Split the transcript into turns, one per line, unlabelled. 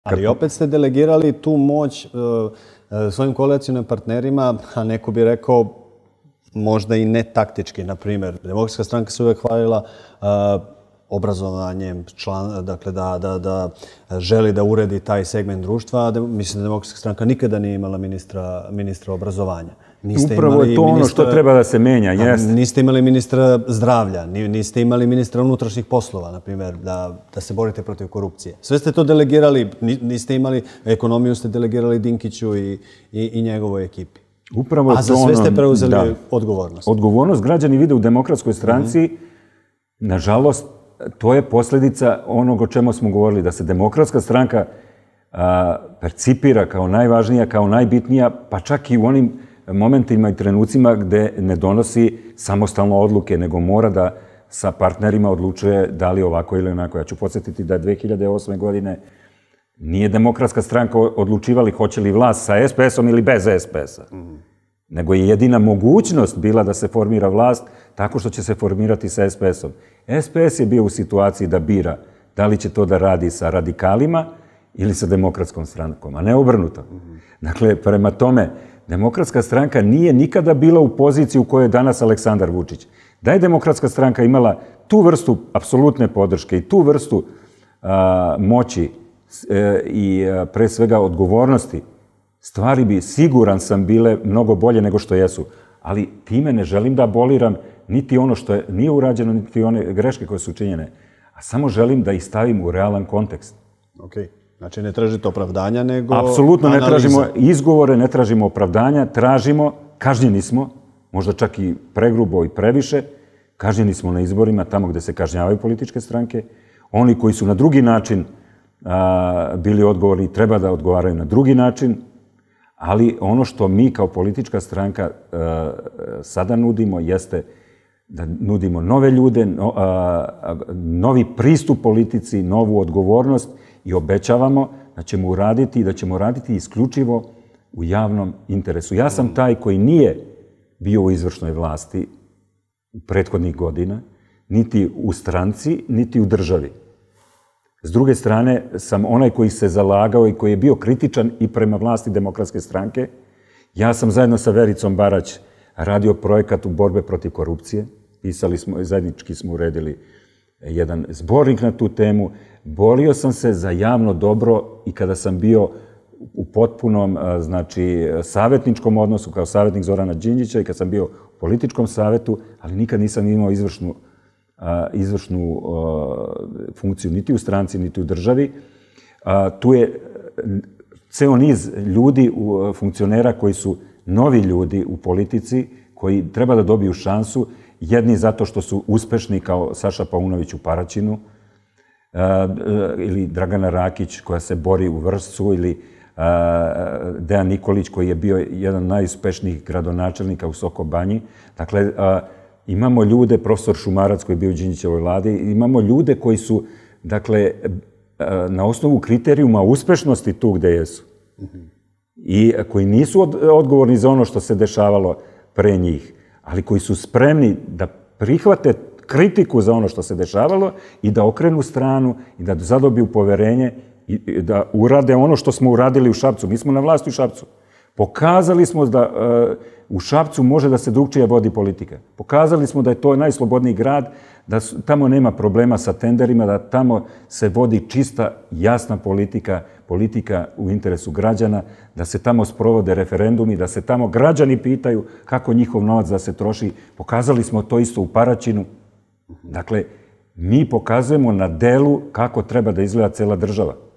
Ali opet ste delegirali tu moć svojim koalicijnim partnerima, a neko bi rekao možda i ne taktički. Na primjer, Demokratska stranka se uvek hvalila obrazovanjem, dakle da želi da uredi taj segment društva, a mislim da Demokratska stranka nikada nije imala ministra obrazovanja.
Upravo je to ono što treba da se menja.
Niste imali ministra zdravlja, niste imali ministra unutrašnjih poslova, na primjer, da se borite protiv korupcije. Sve ste to delegirali, niste imali, ekonomiju ste delegirali Dinkiću i njegovoj ekipi. A za sve ste preuzeli odgovornost.
Odgovornost građani vide u Demokratskoj stranci, nažalost, to je posljedica onog o čemu smo govorili, da se Demokratska stranka percipira kao najvažnija, kao najbitnija, pa čak i u onim momentima i trenucima gde ne donosi samostalno odluke, nego mora da sa partnerima odlučuje da li ovako ili onako. Ja ću podsjetiti da je 2008. godine nije Demokratska stranka odlučivali hoće li vlast sa SPS-om ili bez SPS-a. Nego je jedina mogućnost bila da se formira vlast tako što će se formirati sa SPS-om. SPS je bio u situaciji da bira da li će to da radi sa radikalima ili sa Demokratskom strankom, a ne obrnuto. Dakle, prema tome, Demokratska stranka nije nikada bila u poziciji u kojoj je danas Aleksandar Vučić. Da je Demokratska stranka imala tu vrstu apsolutne podrške i tu vrstu moći i pre svega odgovornosti, stvari bi, siguran sam, bile mnogo bolje nego što jesu. Ali time ne želim da aboliram niti ono što nije urađeno, niti one greške koje su učinjene. A samo želim da ih stavim u realan kontekst.
Okej. Znači ne tražite opravdanja, nego
apsolutno ne tražimo izgovore, ne tražimo opravdanja, tražimo, kažnjeni smo, možda čak i pregrubo i previše, kažnjeni smo na izborima tamo gde se kažnjavaju političke stranke. Oni koji su na drugi način bili odgovorni treba da odgovaraju na drugi način, ali ono što mi kao politička stranka sada nudimo jeste da nudimo nove ljude, novi pristup politici, novu odgovornost i obećavamo da ćemo uraditi i da ćemo raditi isključivo u javnom interesu. Ja sam taj koji nije bio u izvršnoj vlasti prethodnih godina, niti u stranci, niti u državi. S druge strane, sam onaj koji se zalagao i koji je bio kritičan i prema vlasti Demokratske stranke. Ja sam zajedno sa Vericom Barać radio projekat u borbe protiv korupcije. Pisali smo, zajednički smo uredili jedan zbornik na tu temu. Borio sam se za javno dobro i kada sam bio u potpunom, znači, savjetničkom odnosu kao savjetnik Zorana Đinđića i kad sam bio u političkom savjetu, ali nikad nisam imao izvršnu funkciju niti u stranci, niti u državi. Tu je ceo niz ljudi, funkcionera koji su novi ljudi u politici, koji treba da dobiju šansu, jedni zato što su uspešni kao Saša Paunović u Paraćinu, ili Dragana Rakić koja se bori u Vršcu, ili Dejan Nikolić koji je bio jedan najuspešnijih gradonačelnika u Soko Banji. Dakle, imamo ljude, profesor Šumarac koji je bio u Đinđićevoj vladi, imamo ljude koji su, dakle, na osnovu kriterijuma uspešnosti tu gde jesu i koji nisu odgovorni za ono što se dešavalo pre njih, ali koji su spremni da prihvate kritiku za ono što se dešavalo i da okrenu stranu i da zadobiju poverenje i da urade ono što smo uradili u Šapcu. Mi smo na vlasti u Šapcu. Pokazali smo da u Šapcu može da se drugčije vodi politika. Pokazali smo da je to najslobodniji grad, da tamo nema problema sa tenderima, da tamo se vodi čista, jasna politika, politika u interesu građana, da se tamo sprovode referendumi, da se tamo građani pitaju kako njihov novac da se troši. Pokazali smo to isto u Paraćinu. Dakle, mi pokazujemo na delu kako treba da izgleda cela država.